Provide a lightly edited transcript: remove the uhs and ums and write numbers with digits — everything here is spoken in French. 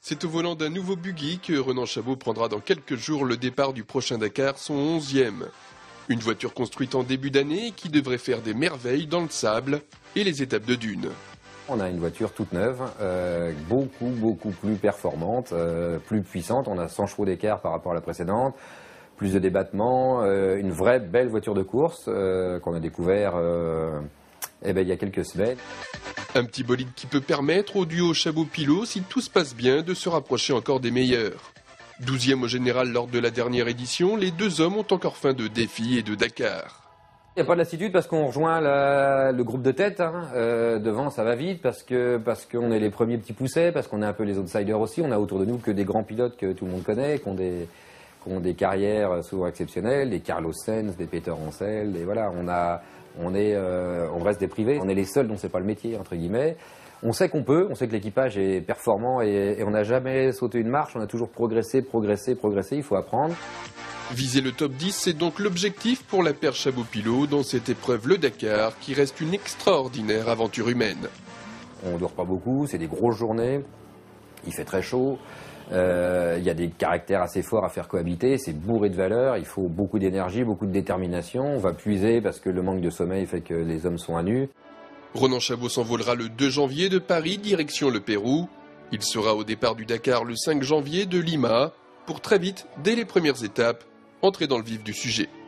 C'est au volant d'un nouveau buggy que Renan Chabot prendra dans quelques jours le départ du prochain Dakar, son 11e. Une voiture construite en début d'année qui devrait faire des merveilles dans le sable et les étapes de dunes. On a une voiture toute neuve, beaucoup plus performante, plus puissante. On a 100 chevaux d'écart par rapport à la précédente, plus de débattement, une vraie belle voiture de course qu'on a découvert il y a quelques semaines. Un petit bolide qui peut permettre au duo Chabot-Pilote, si tout se passe bien, de se rapprocher encore des meilleurs. 12e au général lors de la dernière édition, les deux hommes ont encore faim de défis et de Dakar. Il n'y a pas de lassitude parce qu'on rejoint le groupe de tête. Devant, ça va vite parce qu'on est les premiers petits poussets, parce qu'on est un peu les outsiders aussi. On a autour de nous que des grands pilotes que tout le monde connaît, qui ont des carrières souvent exceptionnelles, des Carlos Sainz, des Peter Hansel, et voilà, on reste des privés. On est les seuls dont c'est pas le métier, entre guillemets. On sait qu'on peut, on sait que l'équipage est performant et on n'a jamais sauté une marche, on a toujours progressé, il faut apprendre. Viser le top 10, c'est donc l'objectif pour la paire Chabot-Pilote dans cette épreuve, le Dakar, qui reste une extraordinaire aventure humaine. On dort pas beaucoup, c'est des grosses journées, il fait très chaud, il y a des caractères assez forts à faire cohabiter, c'est bourré de valeurs, il faut beaucoup d'énergie, beaucoup de détermination, on va puiser parce que le manque de sommeil fait que les hommes sont à nu. Renan Chabot s'envolera le 2 janvier de Paris, direction le Pérou. Il sera au départ du Dakar le 5 janvier de Lima, pour très vite, dès les premières étapes, entrer dans le vif du sujet.